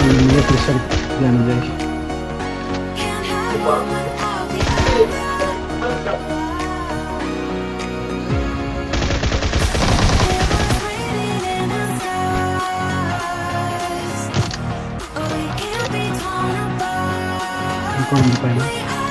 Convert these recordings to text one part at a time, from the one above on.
मुझे प्रेशर जाने जाए कौन मिल पाएगा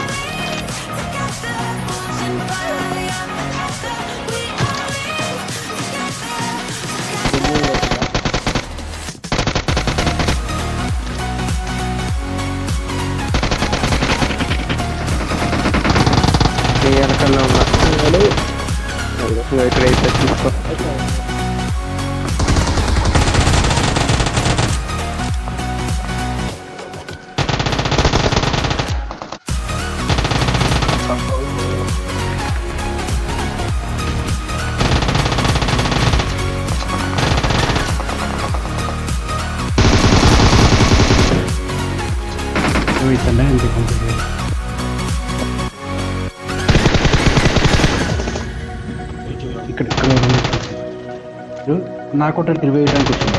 ना को రివైవ్ చేయడానికి వచ్చింది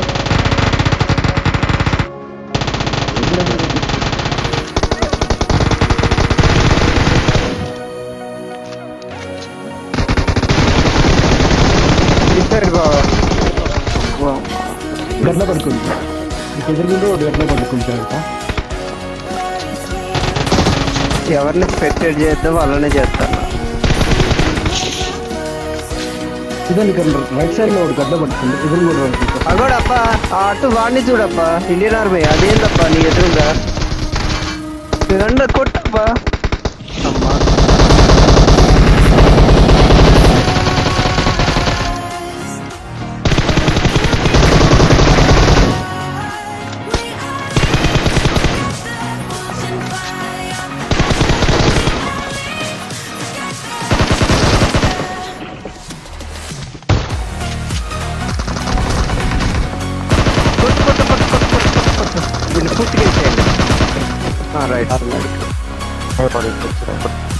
గట్ల పడుకుంది ఎదురుగుండో గట్ల పడుకుంటాడట ఎవరిని స్పెక్టేట్ చేద్దాం అలానే చేస్తాను ఇదని రైట్ సైడ్ లో ఒక గడ్డ పడుతుంది ఎదురు కూడా అగోడప్ప అటు వాడిని చూడప్పా ఇండియన్ ఆర్మీ అదేందప్పా నీ ఎదురుగా కొట్టప్పా అమ్మా పూర్తిగా రైట్